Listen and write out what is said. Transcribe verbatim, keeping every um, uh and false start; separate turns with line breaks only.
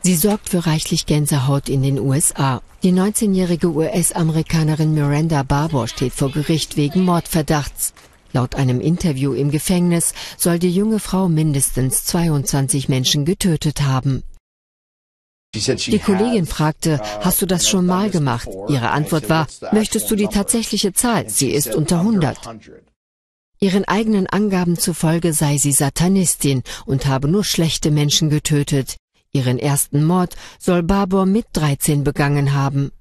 Sie sorgt für reichlich Gänsehaut in den U S A. Die neunzehnjährige U S-Amerikanerin Miranda Barbour steht vor Gericht wegen Mordverdachts. Laut einem Interview im Gefängnis soll die junge Frau mindestens zweiundzwanzig Menschen getötet haben. Die Kollegin fragte, hast du das schon mal gemacht? Ihre Antwort war, möchtest du die tatsächliche Zahl? Sie ist unter hundert. Ihren eigenen Angaben zufolge sei sie Satanistin und habe nur schlechte Menschen getötet. Ihren ersten Mord soll Barbour mit dreizehn begangen haben.